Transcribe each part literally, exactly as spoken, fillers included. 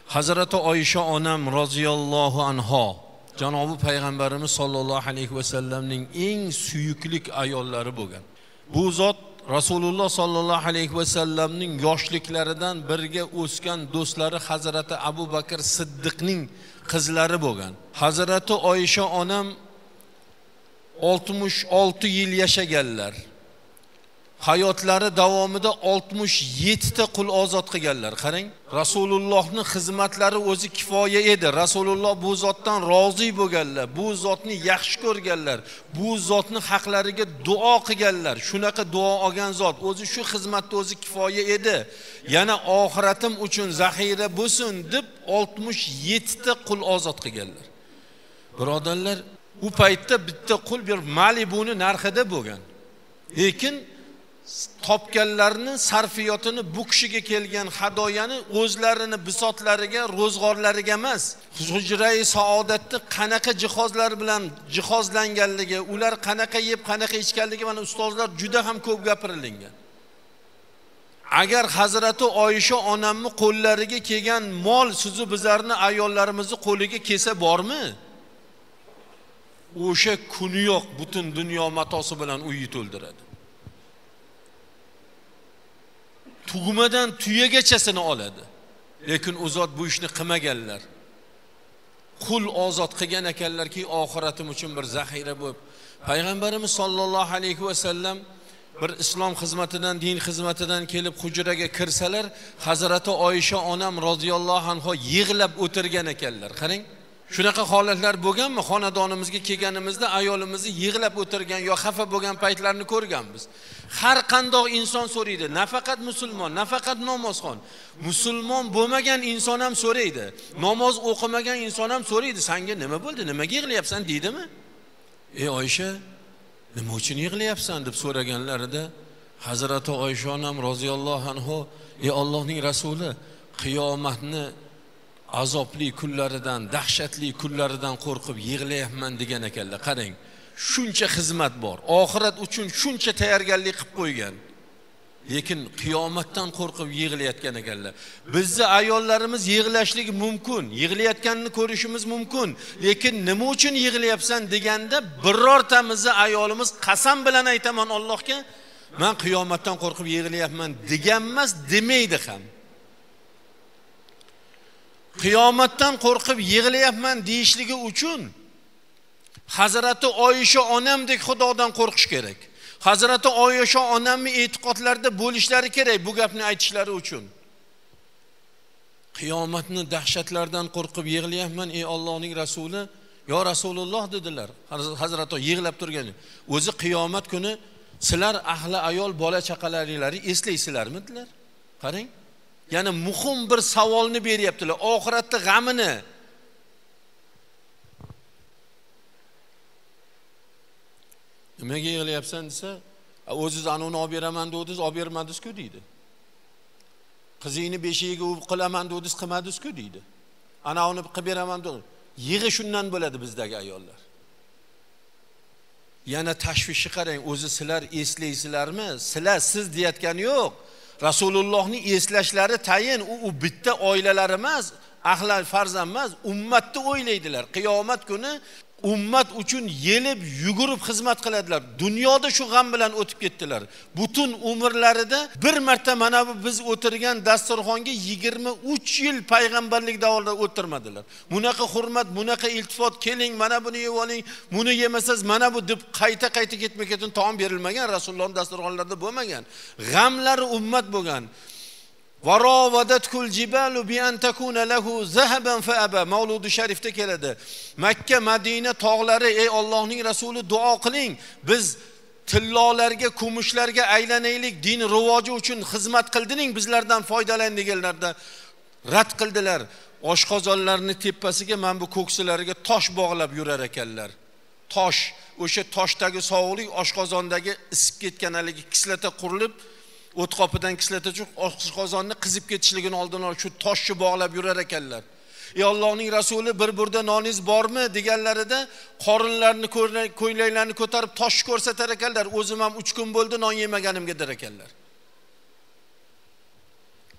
Hazreti Oysha onam roziyallohu anha Janobi payg'ambarimiz sollallohu alayhi va sallamning eng suyuklik ayollari bo'lgan. Bu zot Rasululloh sollallohu alayhi va sallamning yoshliklaridan birga o'sgan do'stlari Hazrati Abu Bakr Siddiqning qizlari bo'lgan. Hazrati Oysha onam oltmish olti yil yashaganlar. Hayotlari davomida oltmish yetti ta qul ozod qilganlar. Qarang, Rasulullohning xizmatlari o'zi kifoya edi. Rasululloh bu zotdan rozi bo'lganlar, bu zotni yaxshi ko'rganlar, bu zotning haqlariga duo qilganlar. Shunaqa duo olgan zot o'zi shu xizmatda o'zi kifoya edi. Yana oxiratim uchun zaxira bo'lsin deb oltmish yetti ta qul ozod qilganlar. Birodarlar, u paytda bitta qul bir Malibuni narxida bo'lgan. Lekin topganlarni sarfiyotini bu kishiga kelgan hadoyani o'zlarini bisotlariga, ro'zg'orlariga emas, hujrai saodatni qanaqa jihozlar bilan jihozlanganligi, ular qanaqa yeb, qanaqa ichganligi mana ustozlar juda ham ko'p gapirilgan. Agar Hazrati Oysha onamning qo'llariga kelgan mol sizu bizlarni ayollarimizni qo'liga kelsa bormi? O'sha kuni yo'q butun dunyo matosi bilan uyi to'ldiradi. Tugmadan tuyagachasini oladi. Lekin u zot bu ishni qilmaganlar. Qul ozod qilgan ekanlarki, oxiratim uchun bir zaxira bo'lib. Payg'ambarimiz sollallohu alayhi va sallam bir islom xizmatidan, din xizmatidan kelib hujraga kirsalar, Hazrati Oysha onam roziyallohu anha yig'lab o'tirgan ekanlar. Qarang, shunaqa holatlar bo'lganmi? Xonadonimizga kelganimizda ayolimizni yig'lab o'tirgan yo xafa bo'lgan paytlarni ko'rganmiz. Har qanday inson so'raydi, nafaqat musulmon, nafaqat namozxon. Musulmon bo'lmagan inson ham so'raydi. Namoz o'qimagan inson ham so'raydi, senga nima bo'ldi? Nimaga yig'layapsan deydimi? Ey Oysha, nima uchun yig'layapsan deb so'raganlarida Hazrati Oysha onam roziyallohu anha, ey Allohning rasuli, qiyomatni azobli kunlaridan, dahshatli kunlaridan qo'rqib yig'layapman degan ekanlar. Qarang, shuncha xizmat bor. Oxirat uchun shuncha tayyorgarlik qilib qo'ygan. Lekin qiyomatdan qo'rqib yig'layotgan ekanlar. Bizni ayollarimiz yig'lashligi mumkin, yig'layotganini ko'rishimiz mumkin. Lekin nima uchun yig'layapsan deganda birortamizni ayolimiz qasam bilan aytaman Allohga, men qiyomatdan qo'rqib yig'layapman degan emas, demaydi ham. Qiyomatdan qo'rqib yig'layapman deyishligi uchun Hazrati Oysha onamdek Xudodan qo'rqish kerak. Hazrati Oysha onamning e'tiqodlarida bo'lishlari kerak bu gapni aytishlari uchun. Qiyomatning dahshatlaridan qo'rqib yig'layapman ey Allohning rasuli, yo Rasululloh dedilar. Hazrati yig'lab turgan. O'zi qiyomat kuni sizlar ahli ayol bola chaqalaringizni eslaysizlarmi dedilar. Qarang, yana muhim bir savolni beryaptilar. Oxiratda g'amini. Nimaga yig'layapsan desa, o'zingiz anoni olib beraman dedingiz, olib bermadingiz-ku deydi. Qizingni beshigiga u qilaman dedingiz, qilmadingiz-ku deydi. Ana uni qilib beraman dedi. Yig'i shundan bo'ladi bizdagi ayollar. Yana tashvishni qarang, o'zi sizlar eslaysizlarmi? Sizlar siz deyotgani yo'q. Rasulullohning eslashlari tayin, u, u bitta oilalar emas, ahli farzand emas, ummatni o'ylaydilar. Qiyomat kuni ummat uchun yelib, yugurib xizmat qiladilar. Dunyoda shu g'am bilan o'tib ketdilar. Butun umrlarida bir marta mana bu biz o'tirgan dasturxonga yigirma uch yil payg'ambarlik davrida o'tirmadilar. Bunaqa hurmat, bunaqa iltifot, keling, mana buni yeb oling, buni yemasangiz mana bu deb qayta-qayta ketma-ketin taom berilmagan, Rasulullohning dasturxonlarida bo'lmagan. G'amlari ummat bo'lgan. Varovadatkul jibalu bi an takuna lahu zahaban fa aba. Mavludi sharifda keladi. Makka, Madina tog'lari, ey Allohning rasuli duo qiling. Biz tillolarga, kumushlarga aylanaylik, din rivoji uchun xizmat qildining, bizlardan foydalan deganlarda rad qildilar. Oshqozonlarning tepasiga men bu ko'ksilariga tosh bog'lab yurar ekanlar. Tosh, o'sha toshdagi sovuqlik oshqozondagi isib ketgan haligi kislota qurilib, o't qopidan kislota chiqib oshqozonni qizib ketishligini oldini olib shu toshni bog'lab yurar ekanlar. Ey Allohning rasuli, bir burda noningiz bormi deganlarida qorinlarini, ko'ylaklarni ko'tarib tosh ko'rsatar ekanlar. O'zim ham uch kun bo'ldi non yemaganimga der ekanlar.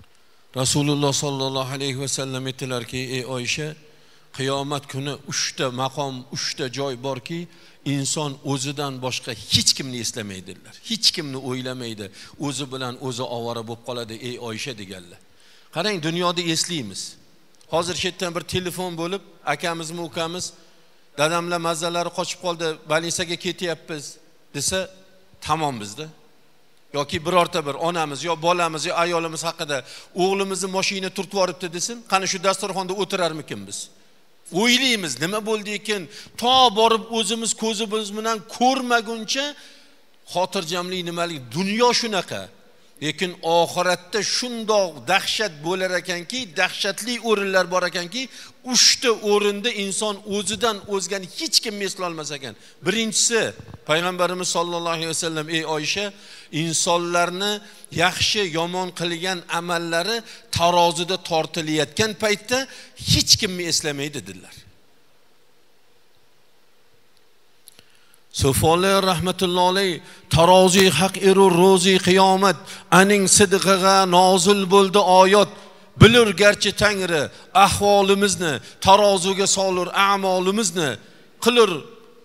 Rasululloh sollallohu alayhi vasallam aytdilarki, ey Oysha, qiyomat kuni uchta maqom, uchta joy borki, inson o'zidan boshqa hech kimni eslamaydilar. Hech kimni o'ylamaydi. O'zi bilan o'zi ovora bo'lib qoladi, ey Oysha deganlar. Qarang, dunyoda eslaymiz. Hozir chetdan bir telefon bo'lib, akamizmi, ukamiz, dadamlar mazalari qochib qoldi, больницаga ketyapmiz desa, tamom bizda. Yoki birorta bir onamiz yo bolamiz yo ayolimiz haqida o'g'limizni mashina turtib yoribdi desin, qani shu dasturxonda o'tirarmikin biz? O'ylaymiz, nima bo'ldi ekan? To borib o'zimiz ko'zimiz bilan ko'rmaguncha xotirjamlik nimalik? Dunyo shunaqa. Lekin oxiratda shundoq dahshat bo'lar ekanki, dahshatli o'rinlar bor ekanki, uchta o'rinda inson o'zidan o'zgani hech kim eslay olmas ekan. Birinchisi, payg'ambarimiz sollallohu alayhi vasallam, ey Oysha, insonlarni yaxshi yomon qilgan amallari tarozida tortilayotgan paytda hech kimni eslamaydi dedilar. So'follar rahmatullohi alayhi tarozi haq eru rozi qiyomat aning sidqiga nozil bo'ldi oyat. Bilur garchi Tangri ahvolimizni tarozuga solur a'molimizni, qilur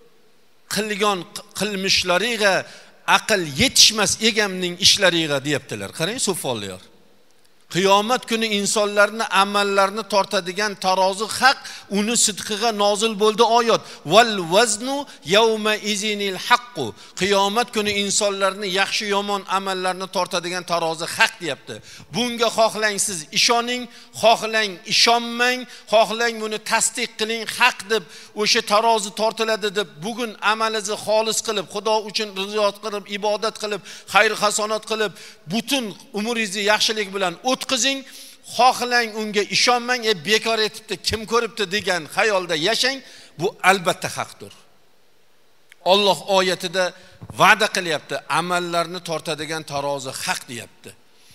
qilgan qilmishlariga aql yetishmas egamning ishlariga deyaptilar. Qarang so'follar. Qiyomat kuni insonlarni amallarini tortadigan tarozi haq, uni sidqiga nozil bo'ldi oyat. Val vaznu yawma izinil haqqu. Qiyomat kuni insonlarni yaxshi yomon amallarini tortadigan tarozi haq deyapti. Bunga xohlang siz ishoning, xohlang ishonmang, xohlang buni tasdiq qiling, haq deb o'sha tarozi tortiladi deb bugun amalingizni xolis qilib, Xudo uchun rizoat qilib, ibodat qilib, xayr hasanat qilib, butun umringizni yaxshilik bilan o'tkazing, xohlang unga ishonmang, e bekor etibdi, kim ko'ribdi degan xayolda yashang, bu albatta haqdir. Alloh oyatida va'da qilyapti, amallarni tortadigan tarozi haq deyapti.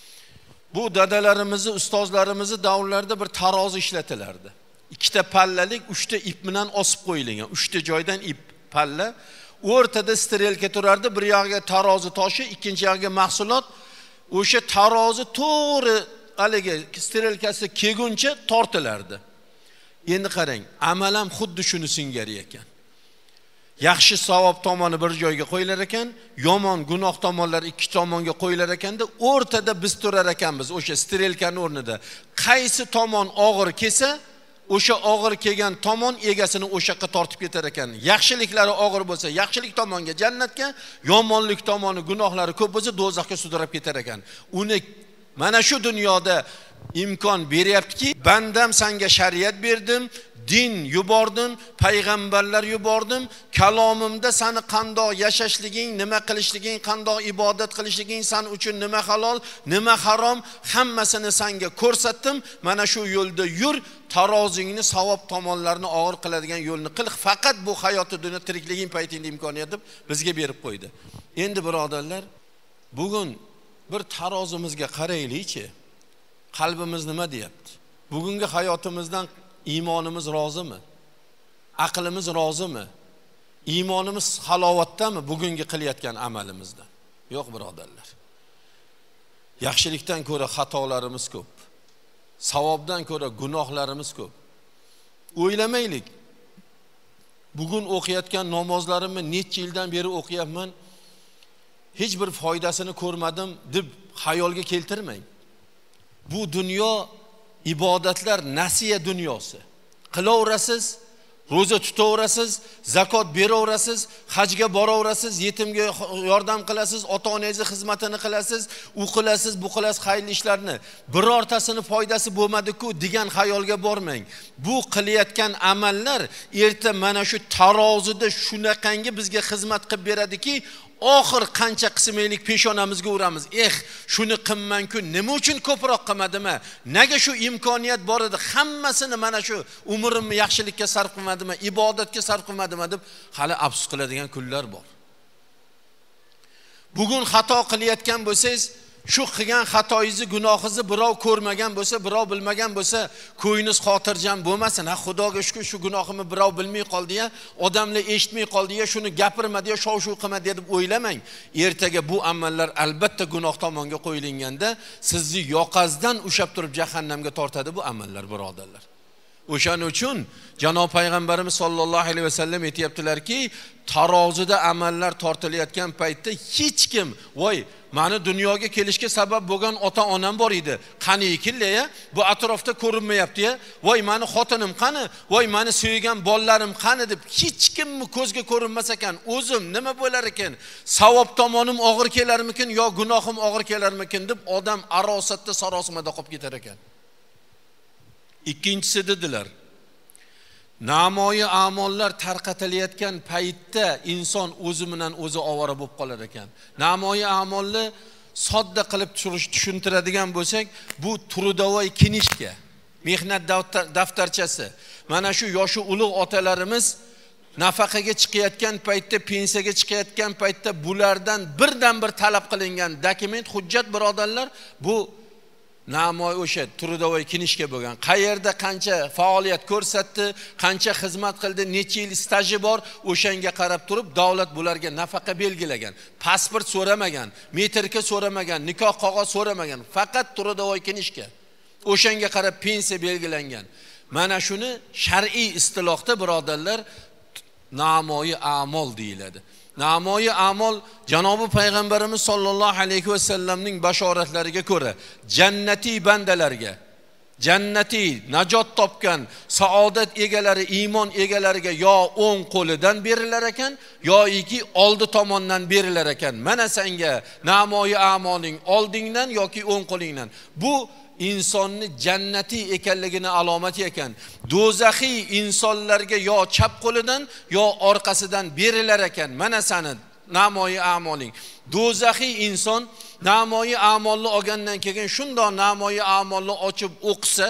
Bu dadalarimizni, ustozlarimizni davrlarida bir tarozi ishlatilardi. Ikkita pallalik, uchta ip bilan osib qo'yilgan, uchta joydan ip palla, o'rtada strelka turardi, bir yog'iga tarozi toshi, ikkinchi yog'iga mahsulot. O'sha tarozi to'g'ri haligi strelkasi kelguncha tortilardi. Endi qarang, amal ham xuddi shuni singari ekan. Yaxshi savob tomoni bir joyga qo'yilar ekan, yomon gunoh tomonlar ikki tomonga qo'yilar ekanda, o'rtada biz turar ekanmiz o'sha strelkaning o'rnida. Qaysi tomon og'ir kelsa, o'sha og'ir kelgan tomon egasini o'sha yoqqa tortib ketar ekan. Yaxshiliklari og'ir bo'lsa, yaxshilik tomonga jannatga, yomonlik tomoni gunohlari ko'p bo'lsa do'zaxga sudrab ketar ekan. Uni mana shu dunyoda imkon beryaptiki, bandam senga shariat berdim, din yubordim, payg'ambarlar yubordim, kalomimda seni qandoq yashashliging, nima qilishliging, qandoq ibodat qilishliging, sen uchun nima halol, nima harom, hammasini senga ko'rsatdim. Mana shu yo'lda yur, tarozingni savob tomonlarini og'ir qiladigan yo'lni qil. Faqat bu hayotda dunyo tirikliging paytingda imkoniyat deb bizga berib qo'ydi. Endi birodarlar, bugun bir tarozimizga qaraylik-chi. Qalbimiz nima deyapti? Bugungi hayotimizdan iymonimiz rozimi? Aqlimiz rozimi? Iymonimiz halovatdami bugungi qilayotgan amalimizdan? Yo'q birodarlar. Yaxshilikdan ko'ra xatolarimiz ko'p. Savobdan ko'ra gunohlarimiz ko'p. O'ylamaylik. Bugun o'qiyotgan namozlarimni necha yildan beri o'qiyapman, hech bir foydasini ko'rmadim deb xayolga keltirmang. Bu dunyo ibodatlar nasiya dunyosi. Qilaverasiz, roza tutaverasiz, zakot beraverasiz, hajga boraverasiz, yetimga yordam qilasiz, ota-onangizni xizmatini qilasiz, u qilasiz, bu qilasiz xayrli ishlarni. Birortasini foydasi bo'lmadi-ku degan xayolga bormang. Bu qilayotgan amallar erta mana shu tarozida shunaqangi bizga xizmat qilib beradiki, oxir qancha qismaylik peshonamizga uramiz. Eh, shuni qilman-ku, nima uchun ko'proq qilmadimmi? Nega shu imkoniyat bor edi? Hammasini mana shu umrimni yaxshilikka sarf qilmadimmi, ibodatga sarf qilmadimmi deb hali afsus qiladigan kunlar bor. Bugun xato qilayotgan bo'lsangiz, Shu qilgan xatoyingizni, gunohingizni birov ko'rmagan bo'lsa, birov bilmagan bo'lsa, ko'yingiz xotirjam bo'lmasin. Ha, Xudoga shukur, shu gunohimni birov bilmay qoldi-ya, odamlar eshitmay qoldi-ya, shuni gapirmadi-ya, shov-shuv qilmadi deb o'ylamang. Ertaga bu amallar albatta gunoh tomonga qo'yilganda sizni yoqazdan ushab turib jahannamga tortadi bu amallar, birodarlar. O'shaning uchun Janob payg'ambarimiz sollallohu alayhi vasallam aytibdilar-ki, tarozida amallar tortilayotgan paytda hech kim, voy, meni dunyoga kelishga sabab bo'lgan ota-onam bor edi. Qani ekinlar-ya, bu atrofda ko'rinmayapti-ya. Voy, meni xotinim qani? Voy, meni sevgan bolalarim qani deb hech kimni ko'zga ko'rinmas ekan, o'zim nima bo'lar ekan? Savob tomonim og'ir kelarmikin yo gunohim og'ir kelarmikin deb odam arosatda sarosimada qolib ketar ekan. Ikkinchisi dedilar, namoyi amallar tarqatilayotgan paytda inson o'zi bilan o'zi ovora bo'lib qolar ekan. Namoyi amalni sodda qilib tushuntiradigan bo'lsak, bu Trudovay knishka, mehnat daftarchasi. Mana shu yoshi ulug' otalarimiz nafaqaga chiqayotgan paytda, pensiyaga chiqayotgan paytda bulardan birdan bir talab qilingan dokument, hujjat, birodarlar, bu namoy o'sha Trudovay knishka bo'lgan. Qayerda qancha faoliyat ko'rsatdi, qancha xizmat qildi, necha yil staji bor, o'shanga qarab turib davlat bularga nafaqa belgilagan. Pasport so'ramagan, metrika so'ramagan, nikoh qog'oz so'ramagan, faqat Trudovay knishka. O'shanga qarab pensiya belgilangan. Mana shuni shar'iy istilohda, birodarlar, namoyi amal deyiladi. Namoyi amal Janobi payg'ambarimiz sollallohu alayhi vasallamning bashoratlariga ko'ra jannatiy bandalarga, jannatiy najot topgan saodat egalari, iymon egalariga yo o'ng qo'lidan berilar ekan, yoki oldi tomondan berilar ekan. Mana senga namoyi amoling oldingdan yoki o'ng qo'lingdan. Bu insonni jannatiy ekanligini alomati ekan. Do'zaxiy insonlarga yo chap qo'lidan yo orqasidan berilar ekan. Mana sani namoyi amoling. Do'zaxiy inson namoyi amolni olgandan keyin shundoq namoyi amolni ochib o'qisa,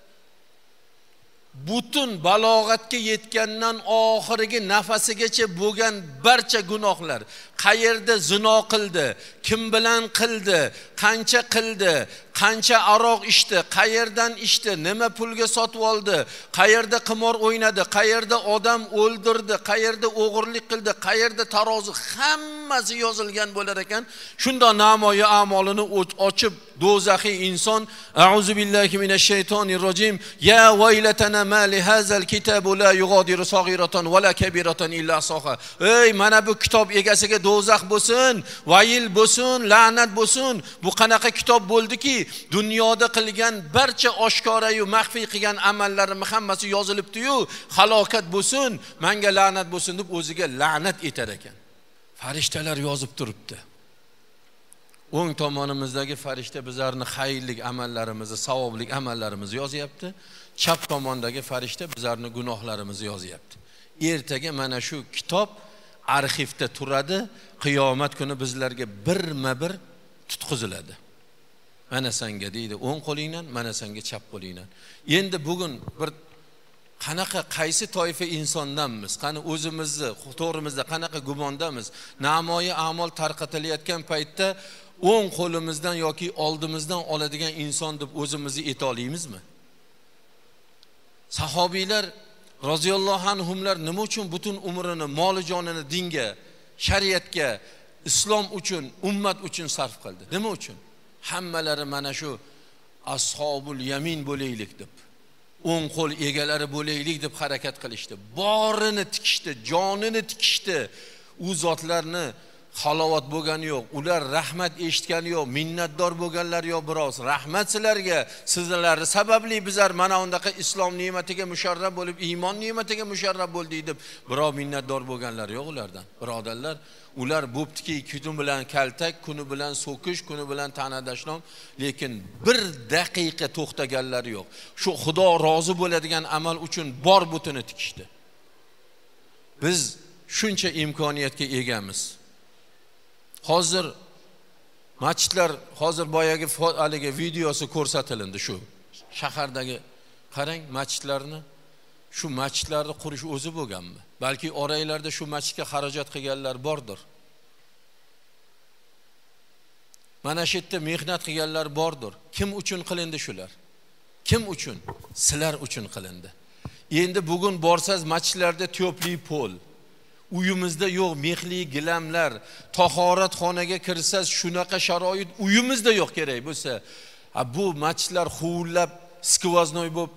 butun balog'atga yetgandan oxirgi nafasigacha bo'lgan barcha gunohlar, qayerda zino qildi, kim bilan qildi, qancha qildi, qancha aroq ichdi, qayerdan ichdi, nima pulga sotib oldi, qayerda qimor o'ynadi, qayerda odam o'ldirdi, qayerda o'g'irlik qildi, qayerda tarozi, hammasi yozilgan bo'lar ekan. Shunda namoyi amolini ochib do'zaxiy inson, a'uzu billahi minash shaytonir rojim, ya vaylatana ma li hazal kitabu la yughadiru saghiratan va la kabiratan illa ahsaha. Ey, mana bu kitob egasiga do'zax bo'lsin, vayil bo'lsin, la'nat bo'lsin. Bu qanaqa kitob bo'ldiki, dunyoda qilgan barcha oshkora yu maxfiy qilgan amallarim hammasi yozilibdi-yu, halokat bo'lsin, menga la'nat bo'lsin deb o'ziga la'nat etar ekan. Farishtalar yozib turibdi. O'ng tomonimizdagi farishta bizlarni xayrlik amallarimizni, savoblik amallarimizni yozyapti. Chap tomondagi farishta bizlarni gunohlarimizni yozyapti. Ertaga mana shu kitob arxivda turadi, qiyomat kuni bizlarga birma-bir tutqiziladi. Mana senga deydi o'ng qo'lingdan, mana senga chap qo'lingdan. Endi bugun bir qanaqa qaysi toifa insondanmiz? Qani o'zimizni, to'g'rimizda qanaqa gumondamiz? Namoyi amal tarqatilayotgan paytda o'ng qo'limizdan yoki oldimizdan oladigan inson deb o'zimizni ayta olamizmi? Sahobiylar roziyallohu anhumlar nima uchun butun umrini, moli jonini dinga, shariatga, islom uchun, ummat uchun sarf qildi? Nima uchun? Hammalari mana shu ashabul yamin bo'laylik deb, o'ng qo'l egalari bo'laylik deb harakat qilishdi. Borini tikishdi, jonini tikishdi. U zotlarni halovat bo'lgani yo'q, ular rahmat eshitgani yo'q, minnatdor bo'lganlar yo'q. Biroz rahmat sizlarga, sizlar sababli bizlar mana undaqa islom ne'matiga musharraf bo'lib, iymon ne'matiga musharraf bo'ldik deb birov minnatdor bo'lganlar yo'q ulardan. Birodarlar, ular bo'ptiki kuni bilan kaltak, kuni bilan so'kish, kuni bilan ta'nadashnom, lekin bir daqiqa to'xtaganlar yo'q. Shu Xudo rozi bo'ladigan amal uchun bor butini tikishdi. Biz shuncha imkoniyatga egamiz. Hozir masjidlar, hozir boyagi haligi videosi ko'rsatilindi shu shahardagi, qarang masjidlarni, shu masjidlarni qurish o'zi bo'lganmi? Balki oraylarda shu masjidga xarajat qilganlar bordir. Mana shu yerda mehnat qilganlar bordir. Kim uchun qilindi shular? Kim uchun? Sizlar uchun qilindi. Endi bugun borsangiz masjidlarda tiyopli pol, uyimizda yo'q mehli gilamlar, tahoratxonaga kirsangiz shunaqa sharoit uyimizda yo'q kerak bo'lsa, bu masjidlar huvullab, skvoznoy bo'lib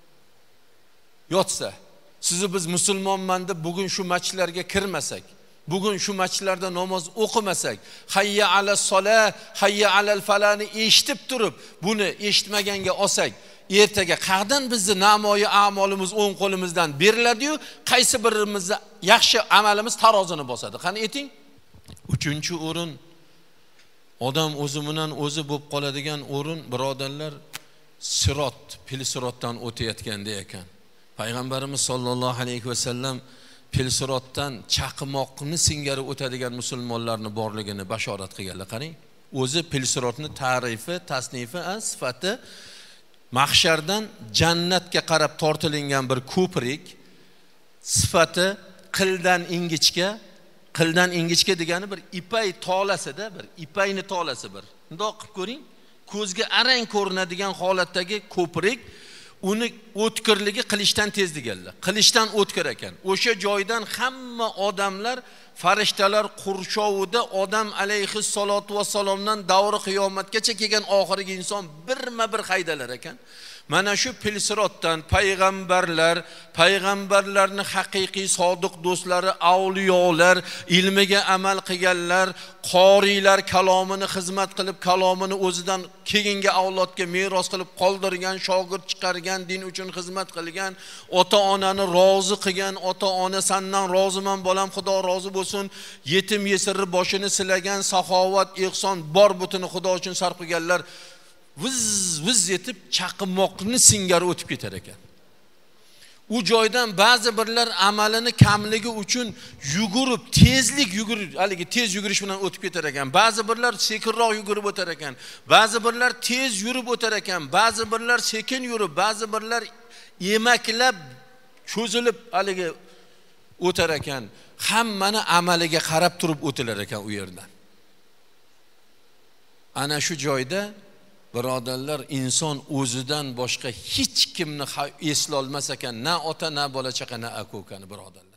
yotsa, sizni biz musulmonman deb bugun shu masjidlarga kirmasak, bugun shu masjidlarda namoz o'qimasak, hayya alas sola, hayya alal falani eshitib turib, buni eshitmaganga olsak, ertaga qayerdan bizni namoyi a'molimiz o'ng qo'limizdan beriladi-yu, qaysi birimizni yaxshi amalimiz tarozini bosadi? Qani ayting? Uchinchi o'rin odam o'zi bilan o'zi bo'lib qoladigan o'rin, birodarlar, sirot, pil sirotdan o'tayotganda ekan. Payg'ambarimiz sollallohu alayhi vasallam pilsirotdan chaqmoqni singari o'tadigan musulmonlarni borligini bashorat qilganlar. Qarang, o'zi pilsirotni ta'rifi, tasnifi, sifati mahshardan jannatga qarab tortilingan bir ko'prik, sifati qildan ingichka, qildan ingichka degani bir ipay tolasida, bir ipayni tolasi bir. Bundoq qilib ko'ring, ko'zga arang ko'rinadigan holatdagi ko'prik, uni o'tkirligi qilishdan tez deganlar. Qilishdan o'tkir ekan. O'sha joydan hamma odamlar, farishtalar qurshovida odam alayhi salatu vassalomdan davri qiyomatgacha kelgan oxirgi inson birma-bir haydalar ekan. Mana shu pilsirotdan payg'ambarlar, payg'ambarlarning haqiqiy sodiq do'stlari, avliyolar, ilmiga amal qilganlar, qoriylar, kalomini xizmat qilib, kalomini o'zidan keyingi avlodga meros qilib qoldirgan, shogird chiqargan, din uchun xizmat qilgan, ota-onani rozi qilgan, ota-ona sandan roziman bolam, Xudo rozi bo'lsin, yetim yesirni boshini silagan, saxovat, ihson bor butini Xudo uchun sarf qilganlar viz viz etib chaqmoqni singari o'tib ketar ekan. U joydan ba'zi birlar amalini kamligi uchun yugurib, tezlik yugurib, haligi tez yugurish bilan o'tib ketar ekan. Ba'zi birlar sekinroq yugurib o'tar ekan. Ba'zi birlar tez yurib o'tar ekan. Ba'zi birlar sekin yurib, ba'zi birlar emaklab, cho'zilib haligi o'tar ekan. Hammani amaliga qarab turib o'tilar ekan u yerdan. Ana shu joyda birodarlar, inson o'zidan boshqa hech kimni eslolmas ekan, na ota, na bola chaqa, na aka ukani, birodarlar.